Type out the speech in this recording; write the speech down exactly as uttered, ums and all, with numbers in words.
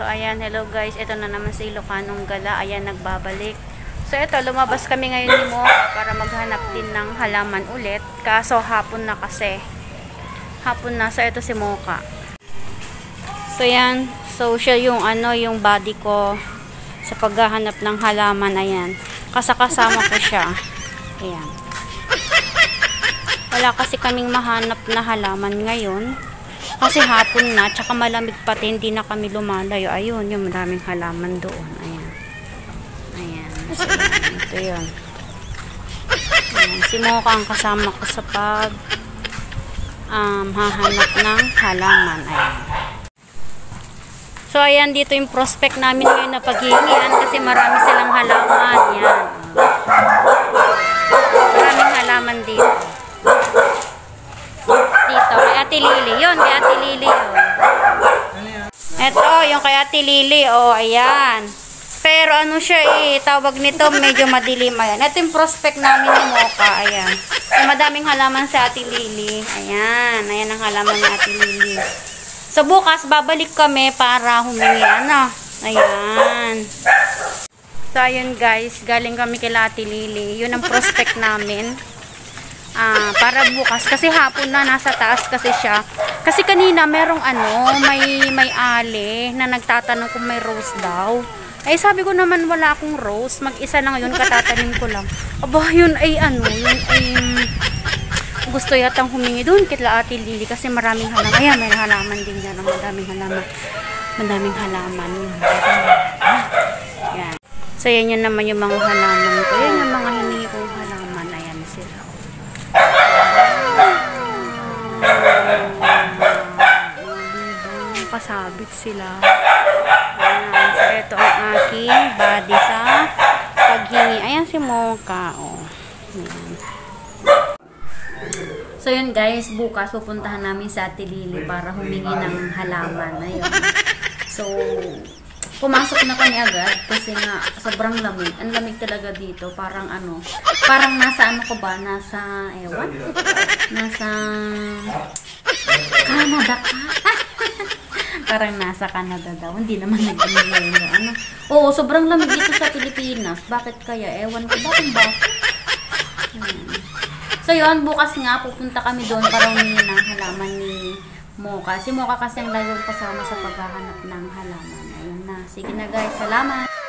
So, ayan, hello guys. Ito na naman si Ilocanong Gala. Ayan, nagbabalik. So, ito, lumabas kami ngayon ni Mocha para maghanap din ng halaman ulit. Kaso, hapon na kasi. Hapon na. So, ito si Mocha. So, ayan. So, siya yung, ano, yung body ko sa paghahanap ng halaman. Ayan. Kasakasama ko siya. Ayan. Wala kasi kaming mahanap na halaman ngayon. Kasi hapon na, tsaka malamig pati, hindi na kami lumalayo. Ayun, yung maraming halaman doon. Ayan. Ayan. So, ayan. Ito yun. Ayan. Si Mocha ang kasama ko sa pag um, hahanap ng halaman. Ayan. So, ayan, dito yung prospect namin ngayon na paghihingian kasi marami silang halaman. Ayan. Maraming halaman dito. Dito, kay Ate Lily. Yun, kay Ate Lily. Oh. Ito, yung kay Ate Lily. Oh, ayan. Pero ano siya eh, tawag nito, medyo madilim. Ayan. Ito yung prospect namin ni Mocha. Ayan. So, madaming halaman sa Ate Lily. Ayan. Ayan ang halaman ni Ate Lily. So, bukas, babalik kami para humingi. Ano? Ayan. So, ayun guys. Galing kami kay Ate Lily. Yun ang prospect namin. Ah, para bukas kasi hapon na nasa taas kasi siya. Kasi kanina merong ano, may may ali na nagtatanong kung may rose daw. Ay sabi ko naman wala akong rose, mag-isa lang yun, katatanim ko lang. Aba, yun ay ano, yun ay um, gusto yatang humingi doon kila Ate Lily kasi maraming halaman. Ayan, may halaman din dyan, madaming halaman. Madaming halaman. Yan. So yan yun naman yung mga halaman ko. Yan yung mga hiningi kong halaman. Ayan sila. Pasabit sila. Ayan. So, ito ang aking body sa paghingi. Ayan si Mocha. Oh. Ayan. So, yun guys. Bukas pupuntahan namin sa Ate Lily para humingi ng halaman. Ayun. So, pumasok na kami agad kasi nga sobrang lamig. Ang lamig talaga dito. Parang ano, parang nasa ano ko ba? Nasa, ewan? Nasa Canada ka? Parang nasa Canada daw. Hindi naman nag-inyo. Ano? Oo, sobrang lamig dito sa Pilipinas. Bakit kaya? Ewan ko. Bakit ba? Hmm. So yun, bukas nga pupunta kami doon para humingi ng halaman ni Mocha. Si Mocha kasi ang lagong kasama sa paghahanap ng halaman. Ayun na. Sige na guys. Salamat!